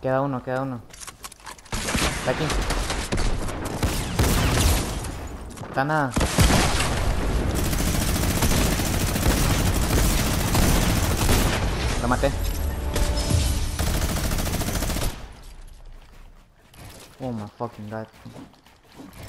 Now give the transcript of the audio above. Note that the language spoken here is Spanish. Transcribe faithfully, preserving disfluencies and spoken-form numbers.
Queda uno, queda uno. Está aquí. Está nada. Lo maté. Oh my fucking god.